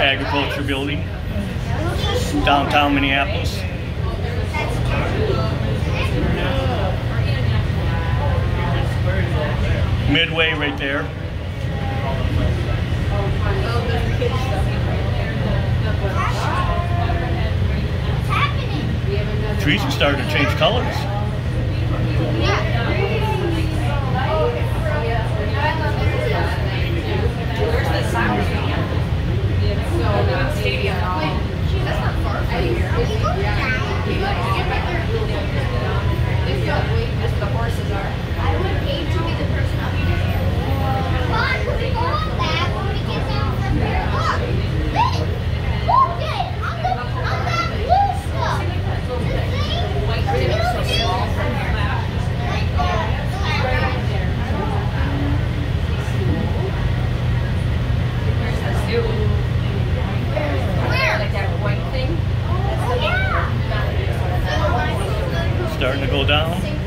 Agriculture building, downtown Minneapolis. Midway right there. Trees are starting to change colors. Starting to go down.